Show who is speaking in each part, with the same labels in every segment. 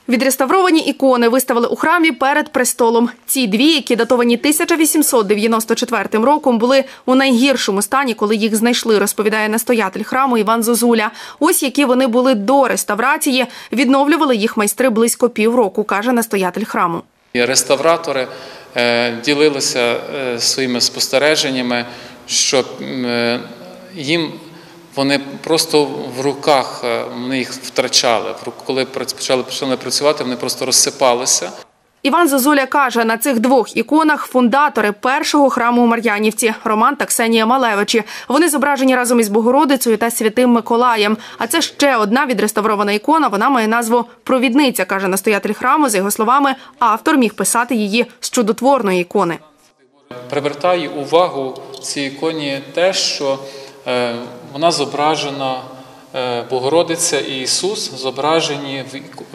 Speaker 1: Відреставровані ікони виставили у храмі перед престолом. Ці дві, які датовані 1894 роком, були у найгіршому стані, коли їх знайшли, розповідає настоятель храму Іван Зозуля. Ось які вони були до реставрації. Відновлювали їх майстри близько півроку, каже настоятель храму.
Speaker 2: Реставратори ділилися своїми спостереженнями, що їм вони просто в руках, вони їх втрачали. Коли почали працювати, вони просто розсипалися.
Speaker 1: Іван Зозуля каже, на цих двох іконах фундатори першого храму у Мар'янівці – Роман та Ксенія Малевичі. Вони зображені разом із Богородицею та Святим Миколаєм. А це ще одна відреставрована ікона, вона має назву «Провідниця», каже настоятель храму. За його словами, автор міг писати її з чудотворної ікони.
Speaker 2: Привертає увагу цій іконі те, що вона зображена, Богородиця і Ісус зображені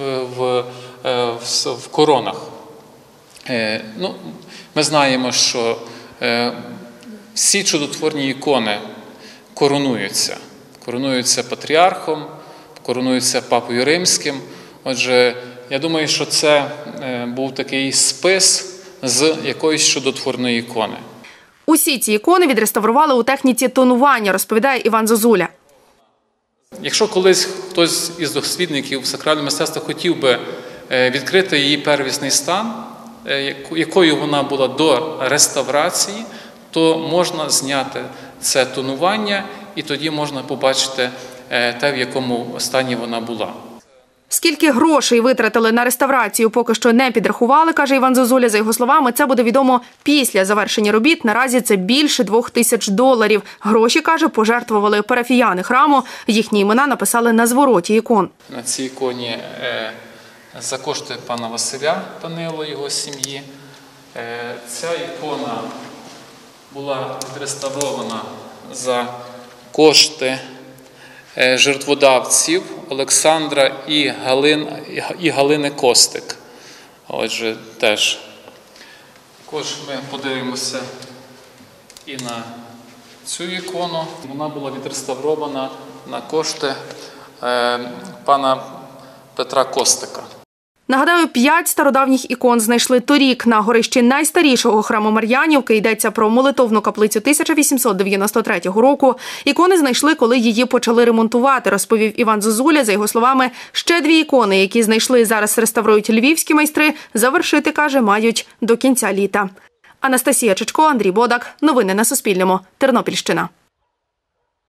Speaker 2: в коронах. Ми знаємо, що всі чудотворні ікони коронуються патріархом, коронуються Папою Римським. Отже, я думаю, що це був такий спис з якоїсь чудотворної ікони.
Speaker 1: Усі ці ікони відреставрували у техніці тонування, розповідає Іван Зозуля.
Speaker 2: Якщо колись хтось із дослідників сакрального мистецтва хотів би відкрити її первісний стан, якою вона була до реставрації, то можна зняти це тонування і тоді можна побачити те, в якому стані вона була.
Speaker 1: Скільки грошей витратили на реставрацію, поки що не підрахували, каже Іван Зозуля. За його словами, це буде відомо після завершення робіт. Наразі це більше $2000. Гроші, каже, пожертвували парафіяни храму. Їхні імена написали на звороті ікон.
Speaker 2: На цій іконі за кошти пана Василя Панило, його сім'ї. Ця ікона була відреставрована за кошти жертводавців Олександра і Галини Костик. Отже, теж. Також ми подивимося і на цю ікону. Вона була відреставрована на кошти пана Петра Костика.
Speaker 1: Нагадаю, 5 стародавніх ікон знайшли торік на горищі найстарішого храму Мар'янівки. Йдеться про молитовну каплицю 1893 року. Ікони знайшли, коли її почали ремонтувати, розповів Іван Зозуля. За його словами, ще 2 ікони, які знайшли, зараз реставрують львівські майстри, завершити, каже, мають до кінця літа. Анастасія Чичко, Андрій Бодак. Новини на Суспільному. Тернопільщина.